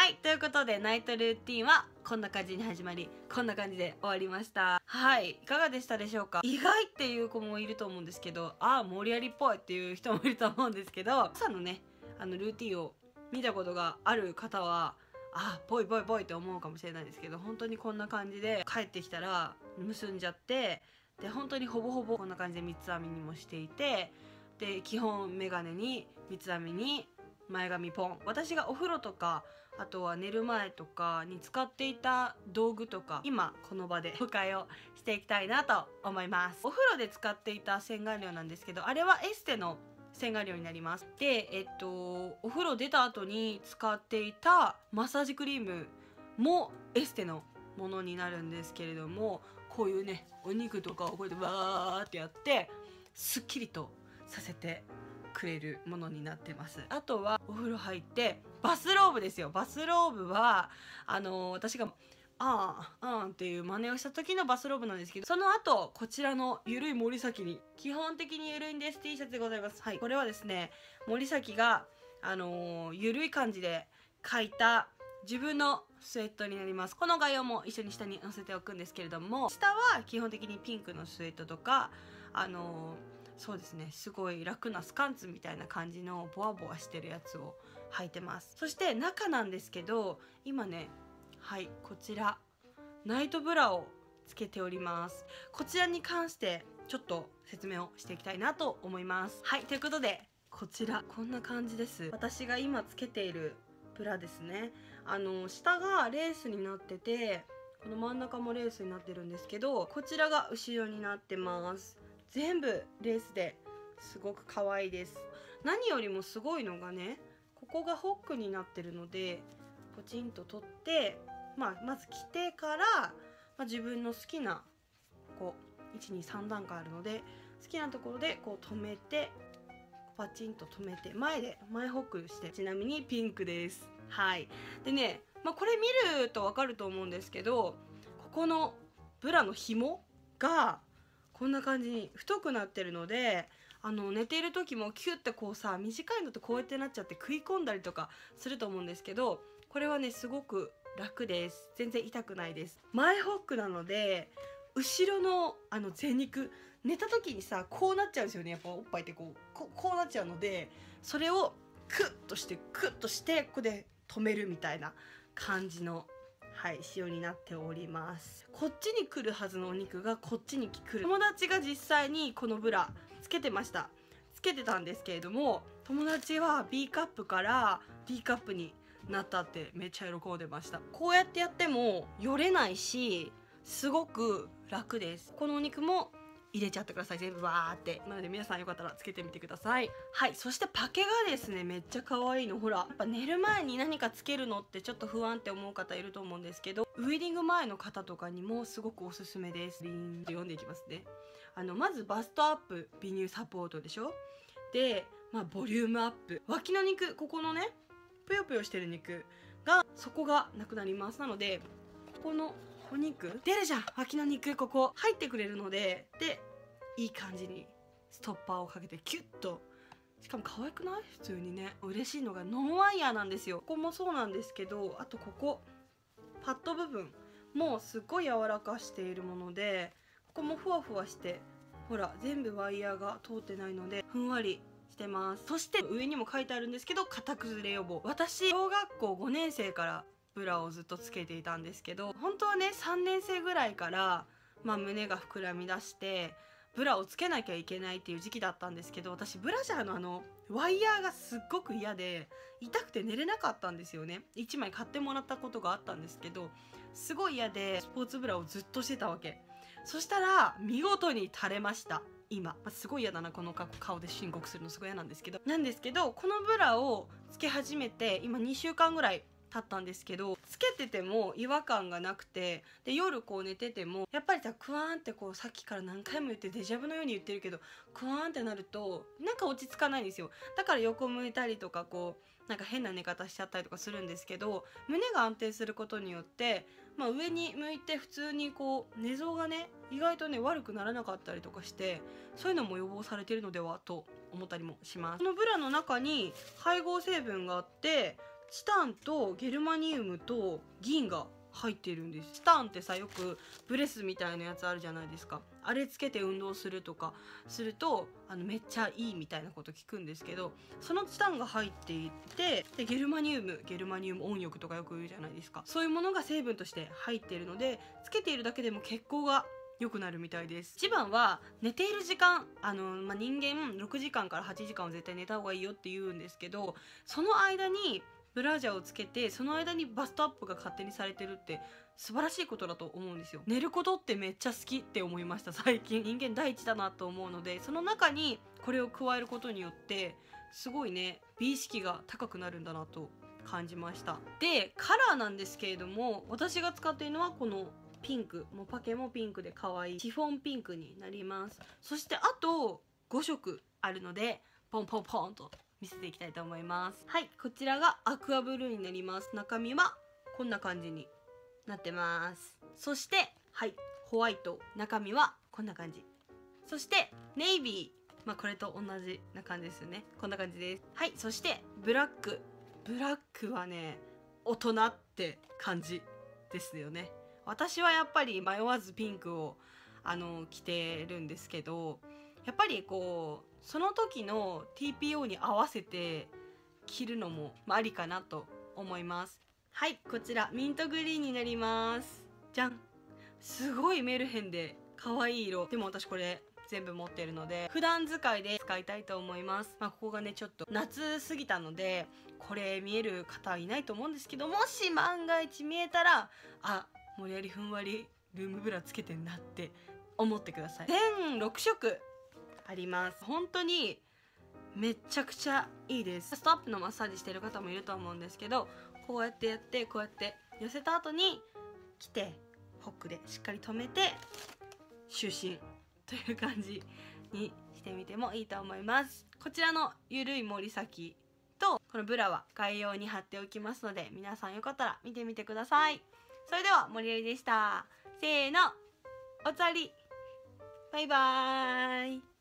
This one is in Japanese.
はい、ということでナイトルーティンはこんな感じに始まり、こんな感じで終わりました。はい、いかがでしたでしょうか。意外っていう子もいると思うんですけど、ああ盛り上がりっぽいっていう人もいると思うんですけど、朝のねルーティンを見たことがある方はぽいぽいぽいって思うかもしれないですけど、本当にこんな感じで帰ってきたら結んじゃって、で本当にほぼほぼこんな感じで三つ編みにもしていて、で基本メガネに三つ編みに前髪ポン。私がお風呂とかあとは寝る前とかに使っていた道具とか、今この場で紹介をしていきたいなと思います。お風呂で使っていた洗顔料なんですけど、あれはエステの洗顔料になります。でお風呂出た後に使っていたマッサージクリームもエステのものになるんですけれども、こういうねお肉とかをこうやってわーってやってすっきりとさせてくれるものになってます。あとはお風呂入ってバスローブですよ。バスローブは私がっていう真似をした時のバスローブなんですけど、その後こちらのゆるい森崎に、基本的にゆるいんです T シャツでございます。はい、これはですね森崎がゆるい感じで描いた自分のスウェットになります。この概要も一緒に下に載せておくんですけれども、下は基本的にピンクのスウェットとかそうですね、すごい楽なスカンツみたいな感じのボワボワしてるやつを履いてます。そして中なんですけど、今ね、はいこちらナイトブラをつけております。こちらに関してちょっと説明をしていきたいなと思います。はい、ということでこちらこんな感じです。私が今つけているブラですね。下がレースになってて、この真ん中もレースになってるんですけど、こちらが後ろになってます。全部レースですごく可愛いです。何よりもすごいのがね、ここがホックになってるのでポチンと取って、まず着てから、自分の好きなこう123段階あるので、好きなところでこう止めてパチンと止めて前ホックして、ちなみにピンクです。はい。でね、これ見ると分かると思うんですけど、ここのブラの紐がこんな感じに太くなってるので、寝ている時もキュッてこうさ、短いのってこうやってなっちゃって食い込んだりとかすると思うんですけど、これはねすごく楽です。全然痛くないです。前ホックなので後ろの前肉、寝た時にさこうなっちゃうんですよね。やっぱおっぱいってこうなっちゃうので、それをクッとしてここで止めるみたいな感じの仕様になっております。こっちに来るはずのお肉がこっちに来る。友達が実際にこのブラつけてたんですけれども、友達は B カップから D カップになったってめっちゃ喜んでました。こうやってやってもよれないし、すごく楽です。このお肉も入れちゃってください、全部バーって。なので皆さんよかったらつけてみてください。はい、そしてパケがですねめっちゃ可愛いの。ほら、やっぱ寝る前に何かつけるのってちょっと不安って思う方いると思うんですけど、ウェディング前の方とかにもすごくおすすめです。リーンと読んでいきますね。まずバストアップ、美乳サポートでしょ。で、ボリュームアップ、脇の肉、ここのねぷよぷよしてる肉が、そこがなくなります。なのでここのお肉出るじゃん、脇の肉、ここ入ってくれるので、いい感じにストッパーをかけてキュッと。しかも可愛くない？普通にね。嬉しいのがノンワイヤーなんですよ。ここもそうなんですけど、あとここパッド部分もすっごい柔らかしているもので、ここもふわふわして、ほら全部ワイヤーが通ってないのでふんわりしてます。そして上にも書いてあるんですけど、型崩れ予防。私小学校5年生からブラをずっとつけていたんですけど、本当はね3年生ぐらいから胸が膨らみ出してブラをつけなきゃいけないっていう時期だったんですけど、私ブラジャーのワイヤーがすっごく嫌で痛くて寝れなかったんですよね。1枚買ってもらったことがあったんですけど、すごい嫌でスポーツブラをずっとしてたわけ。そしたら見事に垂れました。今、すごい嫌だな、この顔で申告するのすごい嫌なんですけど、このブラをつけ始めて今2週間ぐらい経ったんですけど、つけてても違和感がなくて、で夜こう寝ててもやっぱりさ、クワーンってこう、さっきから何回も言ってデジャブのように言ってるけど、クワーンってなるとなんか落ち着かないんですよ。だから横向いたりとか、こうなんか変な寝方しちゃったりとかするんですけど、胸が安定することによって、上に向いて普通にこう寝相がね意外とね悪くならなかったりとかして、そういうのも予防されているのではと思ったりもします。このブラの中に配合成分があって、 チタンとゲルマニウムと銀が入っているんです。チタンってさ、よくブレスみたいなやつあるじゃないですか。あれつけて運動するとかするとめっちゃいいみたいなこと聞くんですけど、そのチタンが入っていて、でゲルマニウム温浴とかよく言うじゃないですか。そういうものが成分として入っているので、つけているだけでも血行が良くなるみたいです。一番は寝ている時間、人間6時間から8時間は絶対寝た方がいいよって言うんですけど、その間にブラジャーをつけて、その間にバストアップが勝手にされてるって素晴らしいことだと思うんですよ。寝ることってめっちゃ好きって思いました。最近人間第一だなと思うので、その中にこれを加えることによってすごいね、美意識が高くなるんだなと感じました。でカラーなんですけれども、私が使っているのはこのピンク、もうパケもピンクで可愛いシフォンピンクになります。そしてあと5色あるので、ポンポンポンと見せていきたいと思います。はい、こちらがアクアブルーになります。中身はこんな感じになってます。そしてはい、ホワイト、中身はこんな感じ。そしてネイビー、これと同じな感じですよね。こんな感じです。はい、そしてブラックはね、大人って感じですよね。私はやっぱり迷わずピンクを着てるんですけど、やっぱりこうその時の TPO に合わせて着るのもありかなと思います。はい、こちらミントグリーンになります。じゃん。すごいメルヘンで可愛い色。でも私これ全部持ってるので普段使いで使いたいと思います。ここがねちょっと夏過ぎたのでこれ見える方はいないと思うんですけど、もし万が一見えたら、あ、無理やりふんわりルームブラつけてんなって思ってください。全6色あります。本当にめちゃくちゃいいです。ストアップのマッサージしてる方もいると思うんですけど、こうやってやって、こうやって寄せた後に来てホックでしっかり留めて就寝という感じにしてみてもいいと思います。こちらのゆるい盛り先とこのブラは概要に貼っておきますので、皆さんよかったら見てみてください。それでは森有でした。せーの、おつわり。バイバーイ。